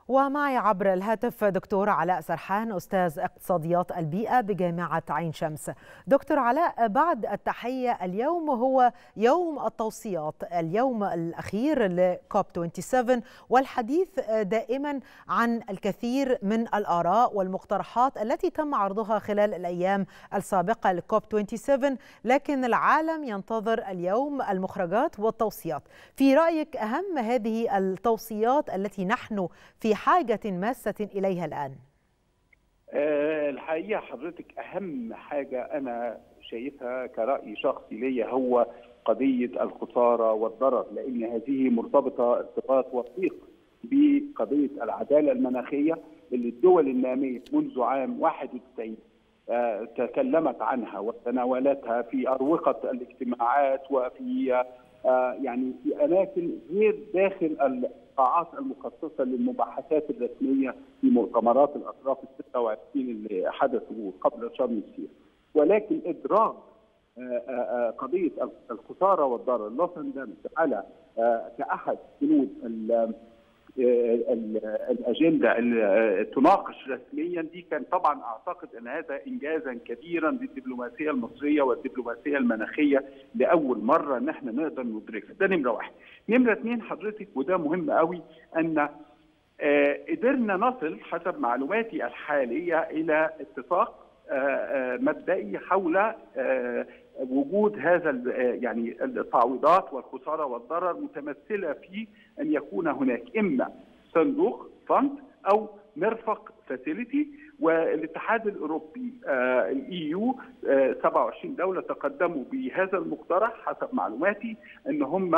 ومعي عبر الهاتف دكتور علاء سرحان أستاذ اقتصاديات البيئة بجامعة عين شمس. دكتور علاء، بعد التحية، اليوم هو يوم التوصيات، اليوم الأخير لكوب 27، والحديث دائما عن الكثير من الآراء والمقترحات التي تم عرضها خلال الأيام السابقة لكوب 27، لكن العالم ينتظر اليوم المخرجات والتوصيات. في رأيك أهم هذه التوصيات التي نحن في حاجة ماسة إليها الآن؟ الحقيقة حضرتك أهم حاجة أنا شايفها كرأي شخصي ليا هو قضية الخسارة والضرر، لأن هذه مرتبطة ارتباط وثيق بقضية العدالة المناخية اللي الدول النامية منذ عام 91 تكلمت عنها وتناولتها في أروقة الاجتماعات وفي يعني في أماكن غير داخل القاعات المخصصة للمباحثات الرسمية في مؤتمرات الأطراف ال 26 اللي حدثوا قبل شرم الشيخ. ولكن إدراج قضية الخسارة والضرر لوس اندمج على كأحد بنود الأجندة اللي تناقش رسميا دي، كان طبعا أعتقد أن هذا إنجازا كبيرا للدبلوماسية المصرية والدبلوماسية المناخية لأول مرة أن احنا نقدر ندركها. ده نمرة واحد. نمرة اثنين حضرتك، وده مهم قوي، أن قدرنا نصل حسب معلوماتي الحالية إلى اتفاق مبدئي حول وجود هذا يعني التعويضات والخسارة والضرر، متمثلة في أن يكون هناك إما صندوق فند أو مرفق فاسيليتي. والاتحاد الأوروبي الEU 27 دولة تقدموا بهذا المقترح حسب معلوماتي، أن هم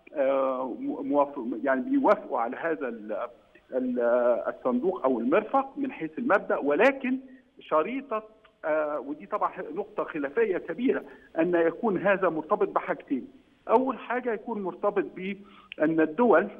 يعني بيوافقوا على هذا الصندوق أو المرفق من حيث المبدأ، ولكن شريطة ودي طبعا نقطة خلافية كبيرة، أن يكون هذا مرتبط بحاجتين. أول حاجة يكون مرتبط بأن الدول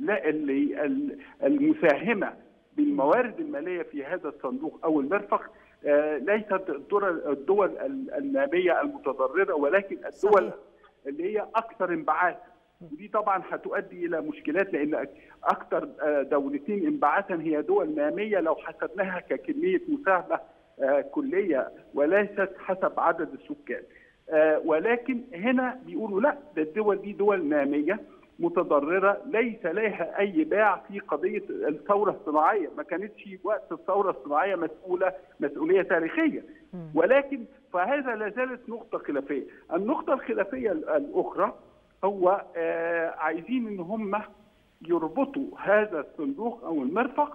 المساهمة بالموارد المالية في هذا الصندوق أو المرفق ليست الدول النامية المتضررة، ولكن الدول اللي هي أكثر انبعاثا. ودي طبعا هتؤدي إلى مشكلات، لأن أكثر دولتين انبعاثا هي دول نامية لو حسبناها ككمية مساهمة كلية وليست حسب عدد السكان. ولكن هنا بيقولوا لا، ده الدول دي دول نامية متضررة ليس لها أي باع في قضية الثورة الصناعية، ما كانتش وقت الثورة الصناعية مسؤولية تاريخية، ولكن فهذا لا زالت نقطة خلافية. النقطة الخلافية الأخرى هو عايزين إن هم يربطوا هذا الصندوق أو المرفق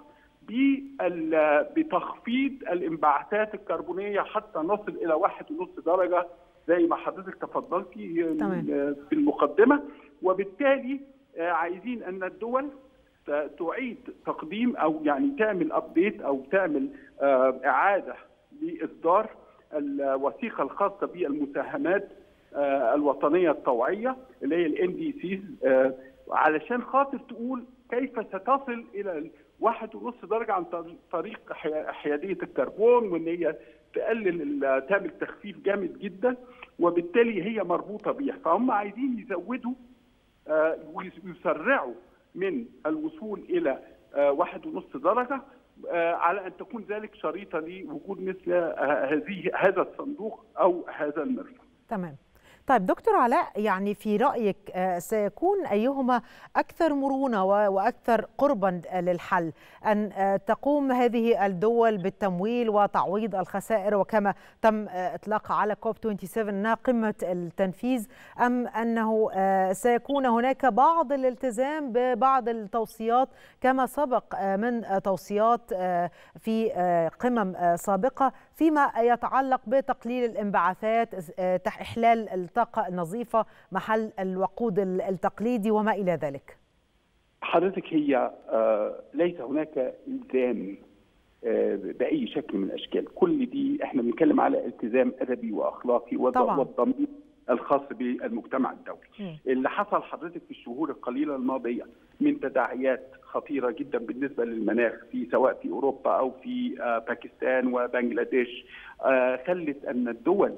بتخفيض الانبعاثات الكربونية حتى نصل إلى 1.5 درجة زي ما حضرتك تفضلتي في المقدمة. وبالتالي عايزين أن الدول تعيد تقديم أو يعني تعمل أبديت أو تعمل إعادة لإصدار الوثيقة الخاصة بالمساهمات الوطنية الطوعية اللي هي NDCs، علشان خاطر تقول كيف ستصل إلى 1.5 درجة عن طريق حيادية الكربون، وإن هي تقلل تعمل تخفيف جامد جدا، وبالتالي هي مربوطة بيها. فهم عايزين يزودوا ويسرعوا من الوصول إلى 1.5 درجة على أن تكون ذلك شريطة لوجود مثل هذا الصندوق أو هذا المرفق. تمام. طيب دكتور علاء، يعني في رأيك سيكون أيهما أكثر مرونة وأكثر قربا للحل، أن تقوم هذه الدول بالتمويل وتعويض الخسائر وكما تم إطلاقها على كوب 27 أنها قمة التنفيذ، أم أنه سيكون هناك بعض الالتزام ببعض التوصيات كما سبق من توصيات في قمم سابقة فيما يتعلق بتقليل الانبعاثات، إحلال الطاقة النظيفة محل الوقود التقليدي وما إلى ذلك؟ حضرتك هي ليس هناك إلزام بأي شكل من الأشكال. كل دي احنا بنتكلم على التزام أدبي وأخلاقي والضمير الخاص بالمجتمع الدولي. اللي حصل حضرتك في الشهور القليلة الماضية من تداعيات خطيرة جدا بالنسبة للمناخ سواء في أوروبا أو في باكستان وبنغلاديش خلت أن الدول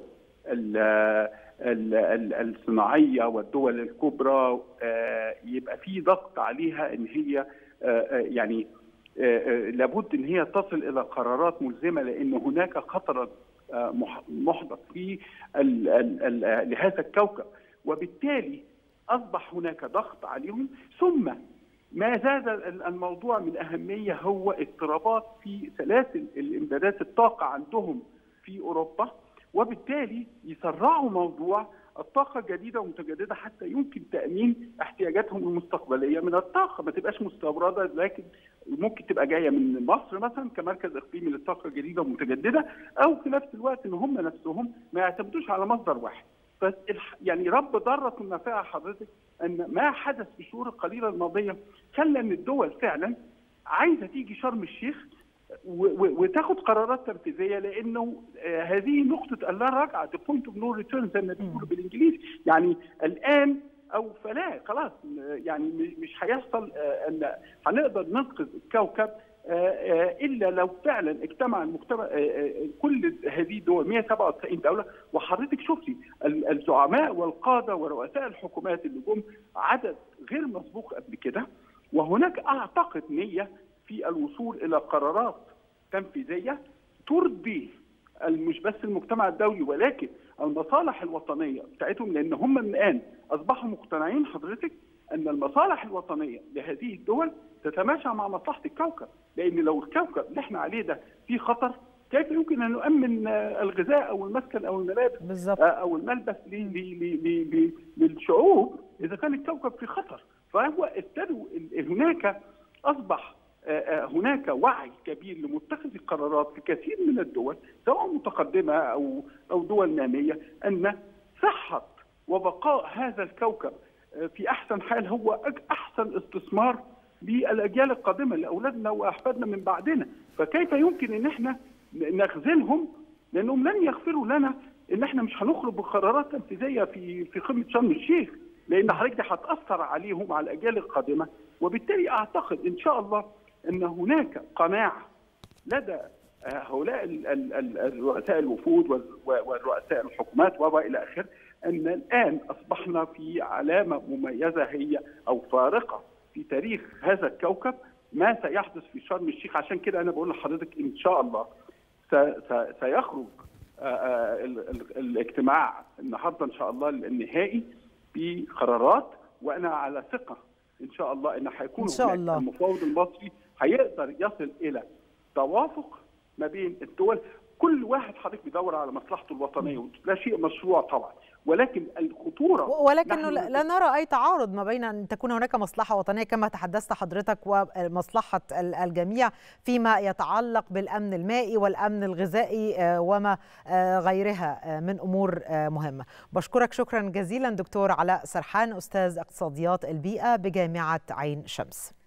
الصناعية والدول الكبرى يبقى في ضغط عليها ان هي يعني لابد ان هي تصل الى قرارات ملزمه، لان هناك خطرا محدث في لهذا الكوكب، وبالتالي اصبح هناك ضغط عليهم. ثم ما زاد الموضوع من اهميه هو اضطرابات في سلاسل الامدادات الطاقه عندهم في اوروبا، وبالتالي يسرعوا موضوع الطاقه الجديده ومتجدده حتى يمكن تامين احتياجاتهم المستقبليه من الطاقه، ما تبقاش مستورده، لكن ممكن تبقى جايه من مصر مثلا كمركز اقليمي للطاقه الجديده والمتجدده، او في نفس الوقت ان هم نفسهم ما يعتمدوش على مصدر واحد. يعني رب ضاره نافعه حضرتك ان ما حدث في الشهور القليله الماضيه خلى ان الدول فعلا عايزه تيجي شرم الشيخ وتاخد قرارات تنفيذيه، لانه هذه نقطه اللا رجعه، the point of no return زي ما بيقولوا بالانجليزي، يعني الان او فلا، خلاص يعني مش هيحصل ان هنقدر ننقذ الكوكب الا لو فعلا اجتمع المجتمع كل هذه الدول 197 دوله. وحضرتك شفتي الزعماء والقاده ورؤساء الحكومات اللي جم عدد غير مسبوق قبل كده، وهناك اعتقد نيه في الوصول الى قرارات تنفيذيه ترضي مش بس المجتمع الدولي ولكن المصالح الوطنيه بتاعتهم، لان هم الان اصبحوا مقتنعين حضرتك ان المصالح الوطنيه لهذه الدول تتماشى مع مصلحه الكوكب، لان لو الكوكب اللي احنا عليه ده في خطر كيف يمكن ان نؤمن الغذاء او المسكن او الملابس بالزبط. او الملبس للشعوب اذا كان الكوكب في خطر؟ فهو ابتدوا هناك اصبح هناك وعي كبير لمتخذ القرارات في كثير من الدول سواء متقدمه او دول ناميه ان صحه وبقاء هذا الكوكب في احسن حال هو احسن استثمار للاجيال القادمه لاولادنا واحفادنا من بعدنا. فكيف يمكن ان احنا نخذلهم لانهم لن يغفروا لنا ان احنا مش هنخرج بقرارات تنفيذيه في قمه شرم الشيخ، لان حضرتك دي هتاثر عليهم على الاجيال القادمه. وبالتالي اعتقد ان شاء الله ان هناك قناعه لدى هؤلاء الرؤساء الوفود والرؤساء الحكومات والى اخره ان الان اصبحنا في علامه مميزه هي او فارقه في تاريخ هذا الكوكب ما سيحدث في شرم الشيخ. عشان كده انا بقول لحضرتك ان شاء الله سيخرج الاجتماع النهارده ان شاء الله النهائي بقرارات، وانا على ثقه ان شاء الله ان هيكون هناك المفاوض المصري هيقدر يصل الى توافق ما بين الدول. كل واحد حضرتك بيدور على مصلحته الوطنيه وده شيء مشروع طبعا، ولكن الخطوره ولكنه لا نرى اي تعارض ما بين ان تكون هناك مصلحه وطنيه كما تحدثت حضرتك ومصلحه الجميع فيما يتعلق بالامن المائي والامن الغذائي وما غيرها من امور مهمه. بشكرك شكرا جزيلا دكتور علاء سرحان استاذ اقتصاديات البيئه بجامعه عين شمس.